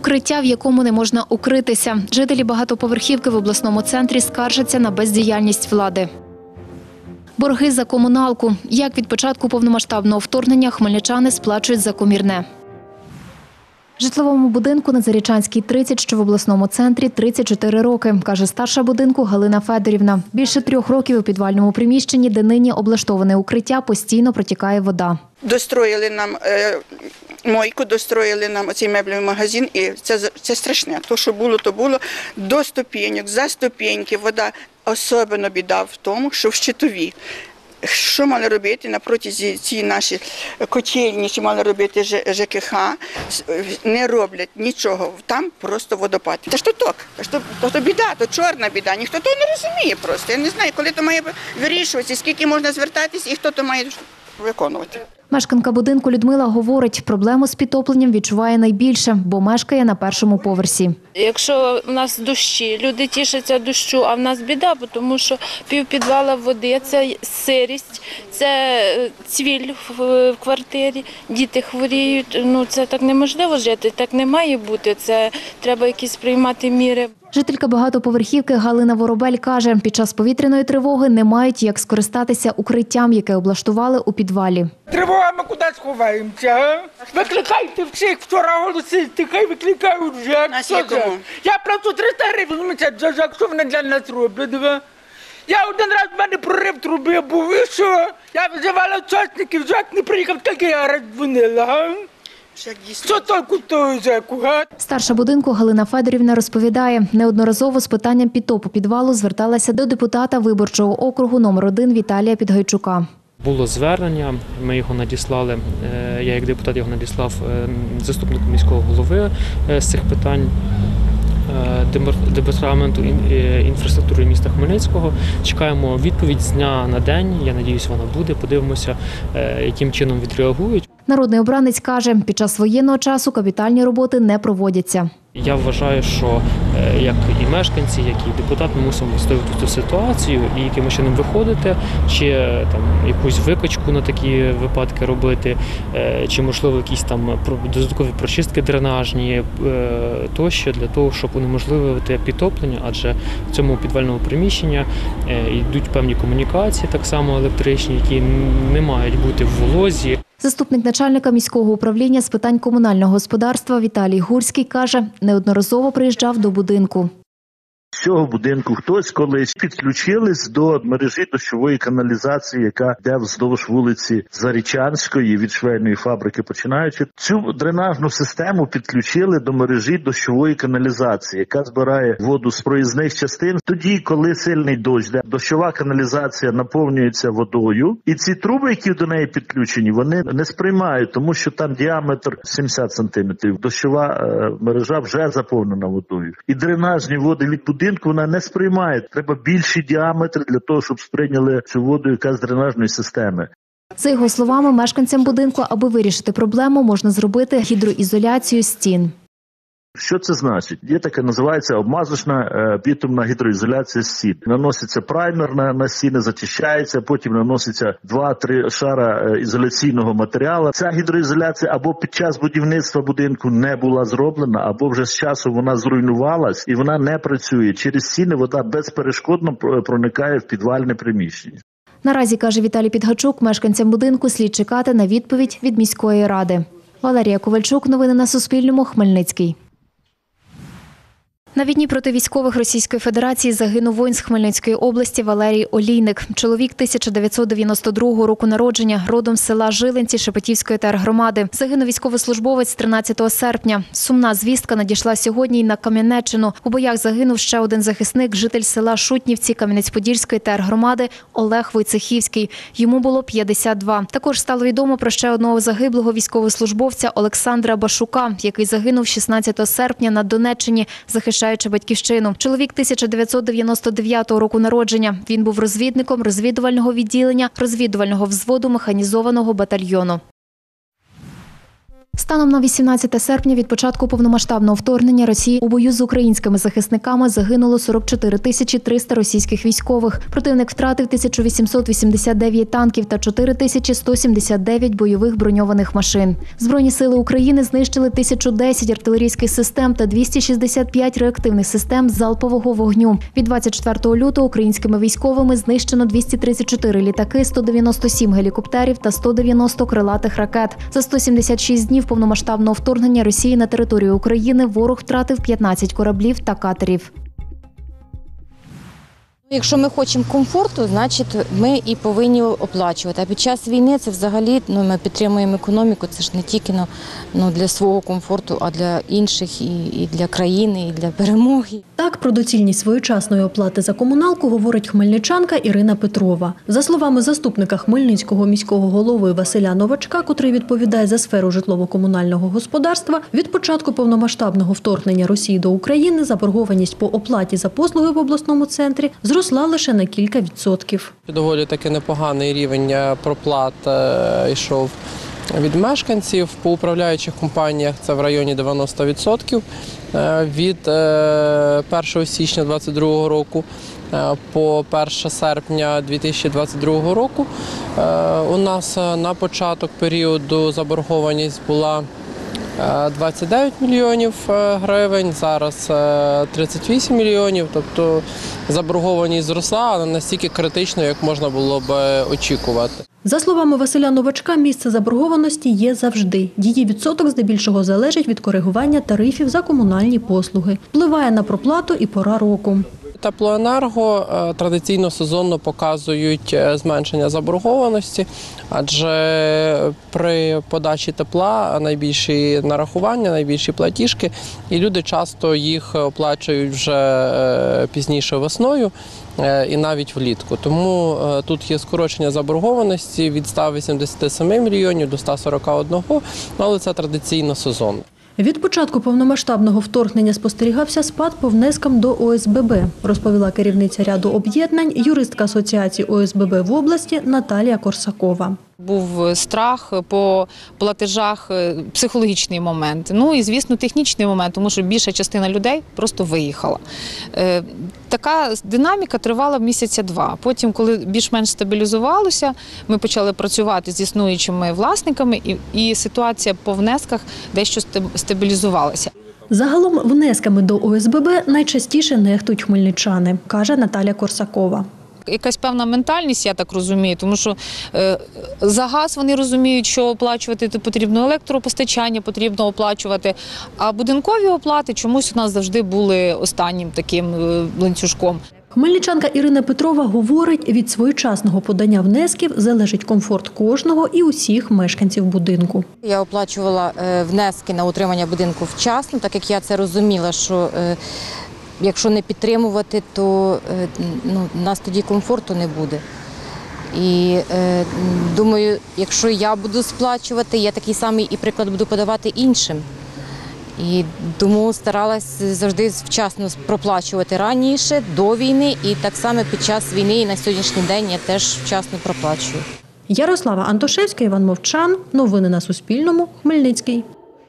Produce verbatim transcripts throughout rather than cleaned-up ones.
Укриття, в якому не можна укритися. Жителі багатоповерхівки в обласному центрі скаржаться на бездіяльність влади. Борги за комуналку. Як від початку повномасштабного вторгнення хмельничани сплачують за комірне. Житловому будинку на Зарічанській, тридцять, що в обласному центрі, тридцять чотири роки, каже старша будинку Галина Федорівна. Більше трьох років у підвальному приміщенні, де нині облаштоване укриття, постійно протікає вода. Достроїли нам е, мойку, достроїли нам оцей меблевий магазин, і це, це страшне. То, що було, то було. До ступеньок, за ступеньки вода. Особливо біда в тому, що в щитові. Що мали робити на протязі ці наші котельні, що мали робити ЖКХ, не роблять нічого. Там просто водопад. Та ж то ток, то, то, то біда, то чорна біда. Ніхто того не розуміє просто. Я не знаю, коли то має вирішуватися, скільки можна звертатись і хто то має виконувати. Мешканка будинку Людмила говорить, проблему з підтопленням відчуває найбільше, бо мешкає на першому поверсі. Якщо в нас дощі, люди тішаться дощу, а в нас біда, тому що півпідвала води, це сирість, це цвіль в квартирі, діти хворіють. Ну, це так неможливо жити, так не має бути, це треба якісь приймати міри. Жителька багатоповерхівки Галина Воробель каже, під час повітряної тривоги не мають як скористатися укриттям, яке облаштували у підвалі. Тривога, ми куди сховаємося, а? Викликайте всіх, вчора голосити, хай викликають вже. Я плачу триста гривень місяць, якщо вони для нас роблять. Я один раз, в мене прорив труби був, і що? Я визивала учасників, як не приїхав, скільки я раз дзвонила. Що толку того зеку, га? Старша будинку Галина Федорівна розповідає, неодноразово з питанням підтопу підвалу зверталася до депутата виборчого округу номер один Віталія Підгайчука. Було звернення, ми його надіслали, я як депутат його надіслав заступнику міського голови з цих питань, департаменту інфраструктури міста Хмельницького. Чекаємо відповідь з дня на день, я сподіваюся, вона буде, подивимося, яким чином відреагують. Народний обранець каже, під час воєнного часу капітальні роботи не проводяться. Я вважаю, що як і мешканці, як і депутат, ми мусимо вистоювати цю ситуацію і якимось чином виходити, чи там якусь викачку на такі випадки робити, чи можливо якісь там додаткові прочистки дренажні тощо, для того, щоб унеможливити підтоплення, адже в цьому підвальному приміщенні йдуть певні комунікації, так само електричні, які не мають бути в волозі. Заступник начальника міського управління з питань комунального господарства Віталій Гурський каже, неодноразово приїжджав до будинку. З цього будинку хтось колись підключились до мережі дощової каналізації, яка йде вздовж вулиці Зарічанської, від швейної фабрики починаючи. Цю дренажну систему підключили до мережі дощової каналізації, яка збирає воду з проїзних частин. Тоді, коли сильний дощ, дощова каналізація наповнюється водою, і ці труби, які до неї підключені, вони не сприймають, тому що там діаметр сімдесят сантиметрів. Дощова мережа вже заповнена водою. І дренажні води від будинку вона не сприймає. Треба більший діаметр для того, щоб сприйняли цю воду, яка з дренажної системи. За його словами, мешканцям будинку, аби вирішити проблему, можна зробити гідроізоляцію стін. Що це значить? Є таке, називається обмазочна бітумна гідроізоляція стін. Наноситься праймер на, на стіни, зачищається, потім наноситься два-три шара ізоляційного матеріалу. Ця гідроізоляція або під час будівництва будинку не була зроблена, або вже з часу вона зруйнувалась і вона не працює. Через стіни вода безперешкодно проникає в підвальне приміщення. Наразі, каже Віталій Підгайчук, мешканцям будинку слід чекати на відповідь від міської ради. Валерія Ковальчук, новини на Суспільному, Хмельницький. На війні проти військових Російської Федерації загинув воїн з Хмельницької області Валерій Олійник. Чоловік тисяча дев'ятсот дев'яносто другого року народження, родом з села Жилинці Шепетівської тергромади. Загинув військовослужбовець тринадцятого серпня. Сумна звістка надійшла сьогодні й на Кам'янеччину. У боях загинув ще один захисник, житель села Шутнівці Кам'янець-Подільської тергромади Олег Войцехівський. Йому було п'ятдесят два. Також стало відомо про ще одного загиблого військовослужбовця Олександра Башука, який загинув шістнадцятого серпня на Донеччині, захищаючи батьківщину. Чоловік тисяча дев'ятсот дев'яносто дев'ятого року народження. Він був розвідником розвідувального відділення, розвідувального взводу механізованого батальйону. Станом на вісімнадцяте серпня від початку повномасштабного вторгнення Росії у бою з українськими захисниками загинуло сорок чотири тисячі триста російських військових. Противник втратив тисячу вісімсот вісімдесят дев'ять танків та чотири тисячі сто сімдесят дев'ять бойових броньованих машин. Збройні сили України знищили тисячу десять артилерійських систем та двісті шістдесят п'ять реактивних систем залпового вогню. Від двадцять четвертого лютого українськими військовими знищено двісті тридцять чотири літаки, сто дев'яносто сім гелікоптерів та сто дев'яносто крилатих ракет. За сто сімдесят шість днів повномасштабного вторгнення Росії на територію України ворог втратив п'ятнадцять кораблів та катерів. Якщо ми хочемо комфорту, значить ми і повинні оплачувати. А під час війни це взагалі, ну, ми підтримуємо економіку, це ж не тільки ну, ну, для свого комфорту, а для інших, і, і для країни, і для перемоги. Так, про доцільність своєчасної оплати за комуналку говорить хмельничанка Ірина Петрова. За словами заступника Хмельницького міського голови Василя Новачка, котрий відповідає за сферу житлово-комунального господарства, від початку повномасштабного вторгнення Росії до України заборгованість по оплаті за послуги в обласному центрі зросла лише на кілька відсотків. Доволі таки непоганий рівень проплат йшов від мешканців. По управляючих компаніях це в районі дев'яносто відсотків. Від першого січня двадцять другого року по перше серпня дві тисячі двадцять другого року у нас на початок періоду заборгованість була двадцять дев'ять мільйонів гривень, зараз тридцять вісім мільйонів, тобто заборгованість зросла, але настільки критично, як можна було б очікувати. За словами Василя Новачка, місце заборгованості є завжди. Її відсоток здебільшого залежить від коригування тарифів за комунальні послуги. Впливає на проплату і пора року. Теплоенерго традиційно сезонно показують зменшення заборгованості, адже при подачі тепла найбільші нарахування, найбільші платіжки, і люди часто їх оплачують вже пізніше весною і навіть влітку. Тому тут є скорочення заборгованості від ста вісімдесяти семи мільйонів до ста сорока одного, але це традиційно сезонно. Від початку повномасштабного вторгнення спостерігався спад по внескам до О С Б Б, розповіла керівниця ряду об'єднань, юристка Асоціації О С Б Б в області Наталія Корсакова. Був страх по платежах, психологічний момент, ну і, звісно, технічний момент, тому що більша частина людей просто виїхала. Така динаміка тривала місяця два. Потім, коли більш-менш стабілізувалося, ми почали працювати з існуючими власниками, і, і ситуація по внесках дещо стабілізувалася. Загалом внесками до О С Б Б найчастіше нехтують хмельничани, каже Наталя Корсакова. Якась певна ментальність, я так розумію, тому що е, за газ вони розуміють, що оплачувати потрібно електропостачання, потрібно оплачувати, а будинкові оплати чомусь у нас завжди були останнім таким е, ланцюжком. Хмельничанка Ірина Петрова говорить, від своєчасного подання внесків залежить комфорт кожного і усіх мешканців будинку. Я оплачувала е, внески на утримання будинку вчасно, так як я це розуміла, що е, якщо не підтримувати, то ну, у нас тоді комфорту не буде. І е, думаю, якщо я буду сплачувати, я такий самий і приклад буду подавати іншим. І тому старалась завжди вчасно проплачувати раніше, до війни, і так само під час війни і на сьогоднішній день я теж вчасно проплачую. Ярослава Антошевська, Іван Мовчан. Новини на Суспільному. Хмельницький.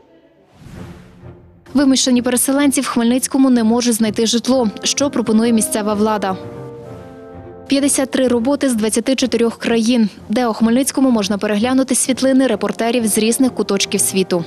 Вимушені переселенці в Хмельницькому не можуть знайти житло. Що пропонує місцева влада? п'ятдесят три роботи з двадцяти чотирьох країн, де у Хмельницькому можна переглянути світлини репортерів з різних куточків світу.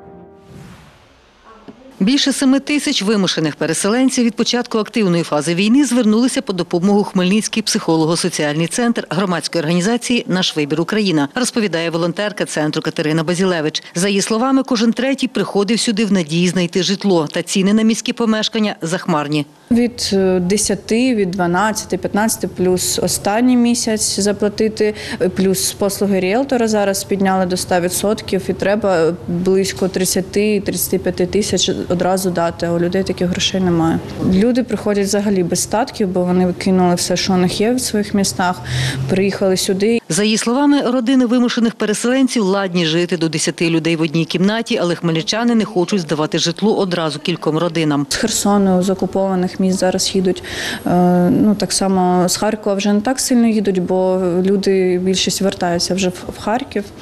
Більше семи тисяч вимушених переселенців від початку активної фази війни звернулися по допомогу Хмельницький психолого-соціальний центр громадської організації «Наш вибір Україна», розповідає волонтерка центру Катерина Базілевич. За її словами, кожен третій приходив сюди в надії знайти житло, та ціни на міські помешкання захмарні. Від десяти, від дванадцяти, п'ятнадцяти, плюс останній місяць заплатити, плюс послуги ріелтора зараз підняли до ста відсотків і треба близько тридцяти - тридцяти п'яти тисяч одразу дати, а у людей таких грошей немає. Люди приходять взагалі без статків, бо вони викинули все, що у них є в своїх містах, приїхали сюди. За її словами, родини вимушених переселенців ладні жити до десяти людей в одній кімнаті, але хмельничани не хочуть здавати житло одразу кільком родинам. З Херсону, з окупованих міст зараз їдуть. Ну, так само з Харкова вже не так сильно їдуть, бо люди, більшість вертаються вже в Харків.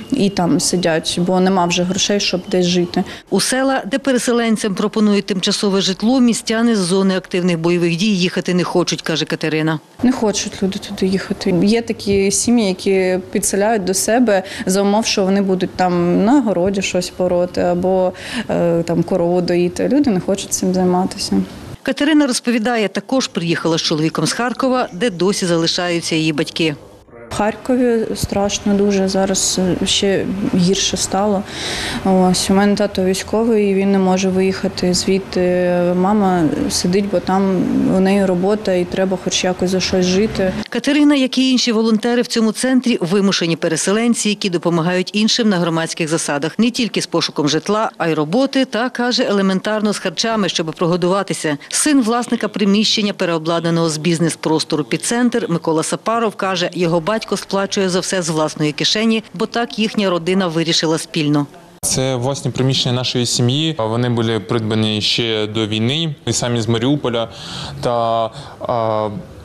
і там сидять, бо нема вже грошей, щоб десь жити. У села, де переселенцям пропонують тимчасове житло, містяни з зони активних бойових дій їхати не хочуть, каже Катерина. Не хочуть люди туди їхати. Є такі сім'ї, які підселяють до себе за умов, що вони будуть там на городі щось пороти або е, там корову доїти. Люди не хочуть цим займатися. Катерина розповідає, також приїхала з чоловіком з Харкова, де досі залишаються її батьки. В Харкові страшно дуже, зараз ще гірше стало. Ось, у мене тато військовий, він не може виїхати звідти. Мама сидить, бо там у неї робота і треба хоч якось за щось жити. Катерина, як і інші волонтери в цьому центрі, вимушені переселенці, які допомагають іншим на громадських засадах. Не тільки з пошуком житла, а й роботи та, каже, елементарно з харчами, щоб прогодуватися. Син власника приміщення, переобладнаного з бізнес-простору під центр, Микола Сапаров, каже, його батько Батько сплачує за все з власної кишені, бо так їхня родина вирішила спільно. Це власні приміщення нашої сім'ї. Вони були придбані ще до війни, і самі з Маріуполя. Та а,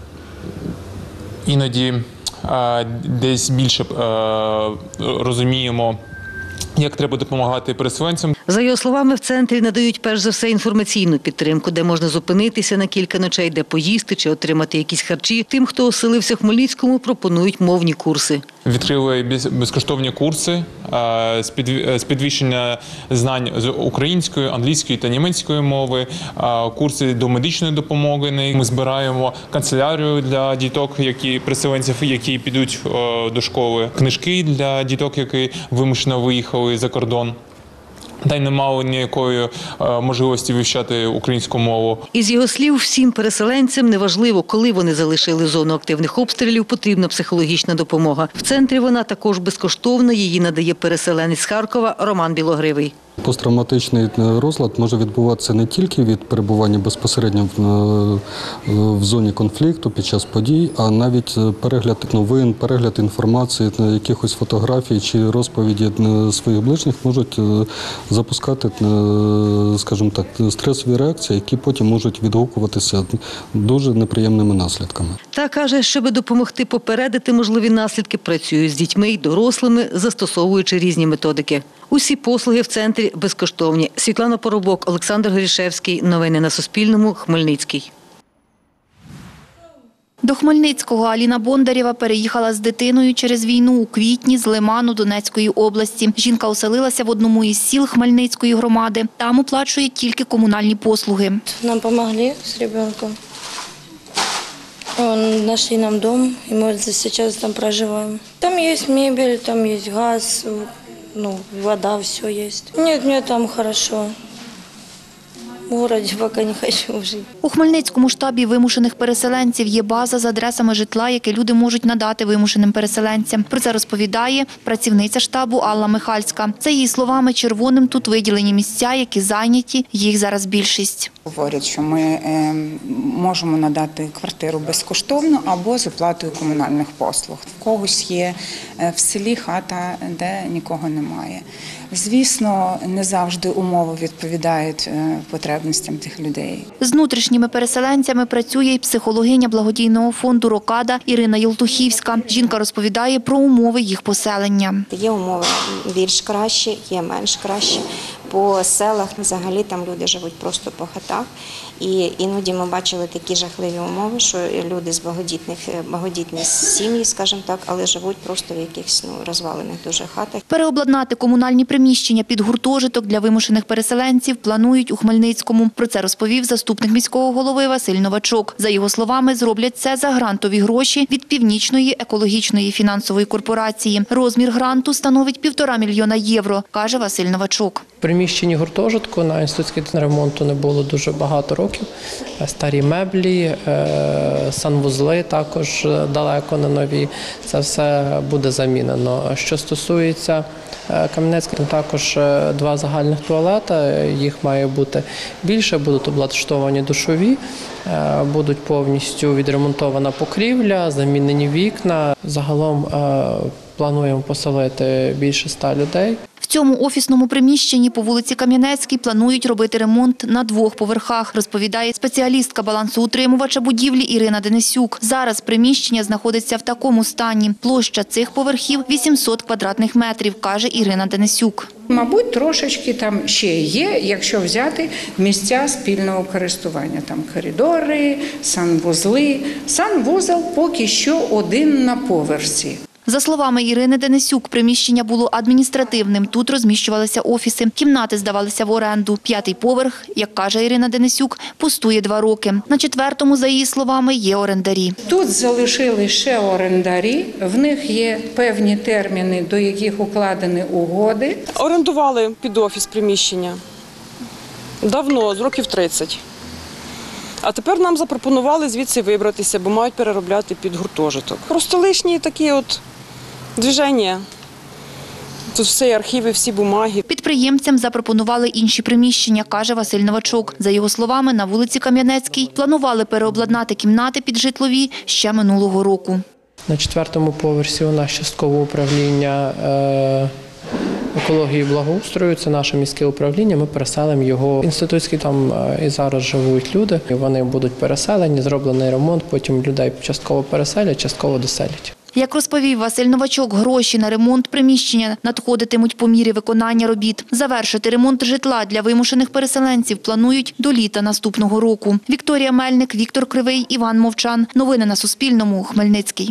іноді а, десь більше а, розуміємо, як треба допомагати переселенцям. За його словами, в центрі надають перш за все інформаційну підтримку, де можна зупинитися на кілька ночей, де поїсти чи отримати якісь харчі. Тим, хто оселився в Хмельницькому, пропонують мовні курси. Відкрили безкоштовні курси з підвищення знань з української, англійської та німецької мови, курси до медичної допомоги. Ми збираємо канцелярію для діток, які переселенців, які підуть до школи, книжки для діток, які вимушено виїхали за кордон. Та й не мали ніякої можливості вивчати українську мову. Із його слів, всім переселенцям, неважливо, коли вони залишили зону активних обстрілів, потрібна психологічна допомога. В центрі вона також безкоштовна, її надає переселенець з Харкова Роман Білогривий. Посттравматичний розлад може відбуватися не тільки від перебування безпосередньо в зоні конфлікту під час подій, а навіть перегляд новин, перегляд інформації, якихось фотографій чи розповіді своїх ближніх можуть запускати, скажімо так, стресові реакції, які потім можуть відгукуватися дуже неприємними наслідками. Та каже, щоб допомогти попередити можливі наслідки, працює з дітьми й дорослими, застосовуючи різні методики. Усі послуги в центрі безкоштовні. Світлана Поробок, Олександр Горішевський. Новини на Суспільному. Хмельницький. До Хмельницького Аліна Бондарєва переїхала з дитиною через війну у квітні з Лиману Донецької області. Жінка оселилася в одному із сіл Хмельницької громади. Там оплачує тільки комунальні послуги. Нам допомогли з дитинком. Нашли нам дом, і ми зараз там проживаємо. Там є мебель, там є газ, ну, вода, все есть. Нет, мне там хорошо. В городе пока не хочу жити. У Хмельницькому штабі вимушених переселенців є база з адресами житла, яке люди можуть надати вимушеним переселенцям. Про це розповідає працівниця штабу Алла Михальська. За її словами, червоним тут виділені місця, які зайняті, їх зараз більшість. Говорять, що ми можемо надати квартиру безкоштовно або з оплатою комунальних послуг. В когось є в селі хата, де нікого немає. Звісно, не завжди умови відповідають потребностям тих людей. З внутрішніми переселенцями працює і психологиня благодійного фонду «Рокада» Ірина Єлтухівська. Жінка розповідає про умови їх поселення. Є умови більш кращі, є менш кращі. По селах взагалі там люди живуть просто по хатах. І іноді ми бачили такі жахливі умови, що люди з багатодітних, багатодітні сім'ї, скажімо так, але живуть просто в якихось ну, розвалених дуже хатах. Переобладнати комунальні приміщення під гуртожиток для вимушених переселенців планують у Хмельницькому. Про це розповів заступник міського голови Василь Новачок. За його словами, зроблять це за грантові гроші від Північної екологічної фінансової корпорації. Розмір гранту становить півтора мільйона євро, каже Василь Новачок. В приміщенні гуртожитку на інститутський ремонту не було дуже багато років. Старі меблі, санвузли також далеко не нові. Це все буде замінено. Що стосується Кам'янецького, також два загальних туалети, їх має бути більше, будуть облаштовані душові, будуть повністю відремонтована покрівля, замінені вікна. Загалом плануємо поселити більше ста людей. В цьому офісному приміщенні по вулиці Кам'янецькій планують робити ремонт на двох поверхах, розповідає спеціалістка балансоутримувача будівлі Ірина Денисюк. Зараз приміщення знаходиться в такому стані. Площа цих поверхів – вісімсот квадратних метрів, каже Ірина Денисюк. Мабуть, трошечки там ще є, якщо взяти місця спільного користування. Там коридори, санвузли. Санвузол поки що один на поверсі. За словами Ірини Денисюк, приміщення було адміністративним. Тут розміщувалися офіси. Кімнати здавалися в оренду. П'ятий поверх, як каже Ірина Денисюк, пустує два роки. На четвертому, за її словами, є орендарі. Тут залишили ще орендарі. В них є певні терміни, до яких укладені угоди. Орендували під офіс приміщення. Давно, з років тридцять. А тепер нам запропонували звідси вибратися, бо мають переробляти під гуртожиток. Просто лишні такі от движення. Тут всі архіви, всі бумаги. Підприємцям запропонували інші приміщення, каже Василь Новачок. За його словами, на вулиці Кам'янецькій планували переобладнати кімнати під житлові ще минулого року. На четвертому поверсі у нас часткове управління е, екології і благоустрою. Це наше міське управління. Ми переселимо його в інститутський, там і зараз живуть люди. Вони будуть переселені, зроблений ремонт, потім людей частково переселять, частково доселять. Як розповів Василь Новачок, гроші на ремонт приміщення надходитимуть по мірі виконання робіт. Завершити ремонт житла для вимушених переселенців планують до літа наступного року. Вікторія Мельник, Віктор Кривий, Іван Мовчан. Новини на Суспільному. Хмельницький.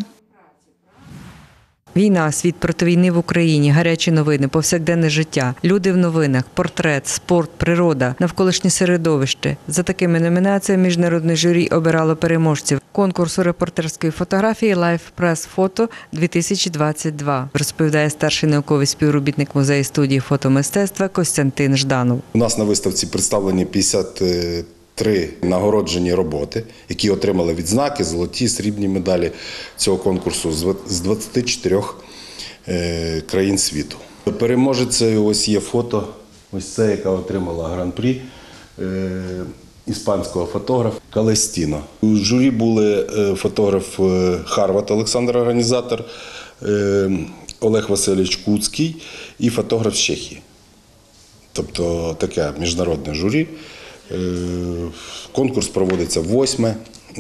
Війна, світ проти війни в Україні, гарячі новини, повсякденне життя, люди в новинах, портрет, спорт, природа, навколишнє середовище. За такими номінаціями міжнародне журі обирало переможців конкурсу репортерської фотографії «Life Press Photo дві тисячі двадцять два», розповідає старший науковий співробітник музею студії фотомистецтва Костянтин Жданов. У нас на виставці представлені п'ятдесят три нагороджені роботи, які отримали відзнаки, золоті, срібні медалі цього конкурсу з двадцяти чотирьох країн світу. Переможецею ось є фото, ось це, яка отримала гран-прі іспанського фотографа Калестіно. У журі були фотограф Харват Олександр, організатор, Олег Васильович Куцький і фотограф з Чехії. Тобто таке міжнародне журі. Конкурс проводиться восьме,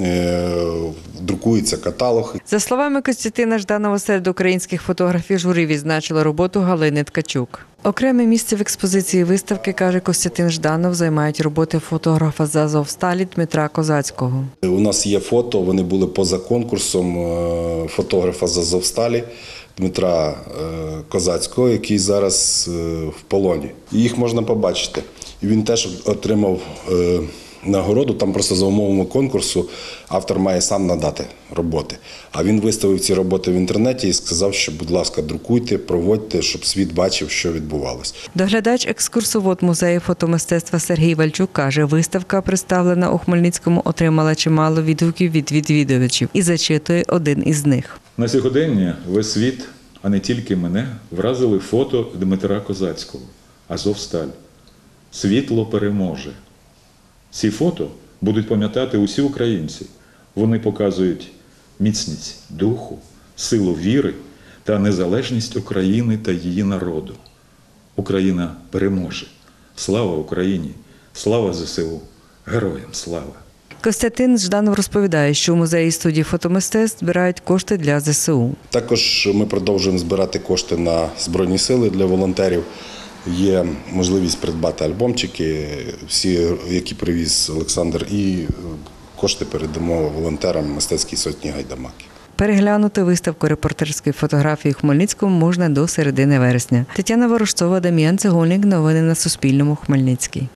друкується каталог. За словами Костянтина Жданова, серед українських фотографів журі відзначило роботу Галини Ткачук. Окреме місце в експозиції виставки, каже Костянтин Жданов, займають роботи фотографа з Азовсталі Дмитра Козацького. У нас є фото, вони були поза конкурсом фотографа з Азовсталі Дмитра Козацького, який зараз в полоні. Їх можна побачити. І він теж отримав е, нагороду, там просто за умовами конкурсу автор має сам надати роботи. А він виставив ці роботи в інтернеті і сказав, що, будь ласка, друкуйте, проводьте, щоб світ бачив, що відбувалось. Доглядач екскурсовод музею фотомистецтва Сергій Вальчук каже, виставка, представлена у Хмельницькому, отримала чимало відгуків від відвідувачів і зачитує один із них. На сьогодення весь світ, а не тільки мене, вразили фото Дмитра Козацького «Азовсталь». Світло переможе. Ці фото будуть пам'ятати усі українці. Вони показують міцність духу, силу віри та незалежність України та її народу. Україна переможе. Слава Україні! Слава ЗСУ! Героям слава! Костянтин Жданов розповідає, що у музеї студії фотомистецтв збирають кошти для ЗСУ. Також ми продовжуємо збирати кошти на Збройні сили для волонтерів. Є можливість придбати альбомчики, всі, які привіз Олександр, і кошти передамо волонтерам мистецькій сотні «Гайдамаки». Переглянути виставку репортерської фотографії у Хмельницькому можна до середини вересня. Тетяна Ворожцова, Дам'ян Цегольник. Новини на Суспільному. Хмельницький.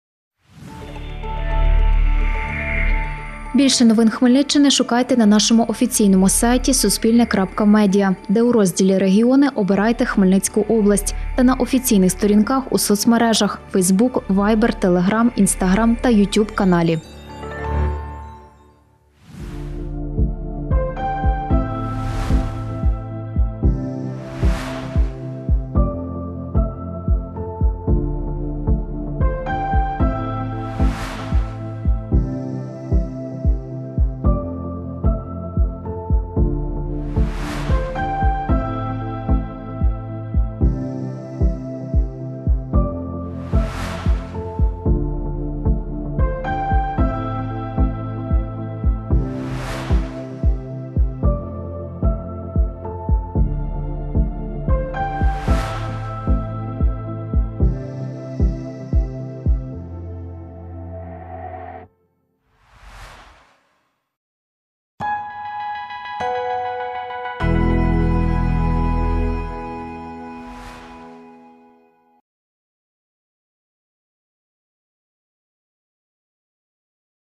Більше новин Хмельниччини шукайте на нашому офіційному сайті суспільне крапка медіа, де у розділі «Регіони» обирайте Хмельницьку область та на офіційних сторінках у соцмережах – Фейсбук, Вайбер, Телеграм, Інстаграм та Ютуб каналі.